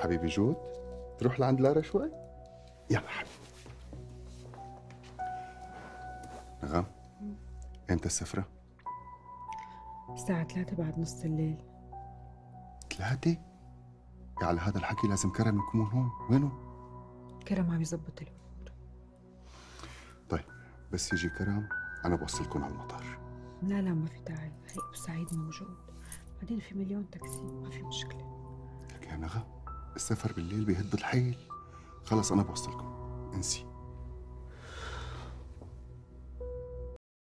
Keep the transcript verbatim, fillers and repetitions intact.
حبيبي جود، تروح لعند لارا شوي؟ يلا حبيبي. نغم، امتى السفرة؟ الساعة ثلاثة بعد نص الليل. ثلاثة؟ يا على هذا الحكي لازم كرم يكون هون، وينه؟ كرم عم يظبط الامور. طيب بس يجي كرم أنا بوصلكم على المطار. لا لا ما في داعي، هي أبو سعيد موجود، بعدين في مليون تاكسي، ما في مشكلة. لك يا نغم، السفر بالليل بيهد الحيل. خلص أنا بوصلكم، انسي.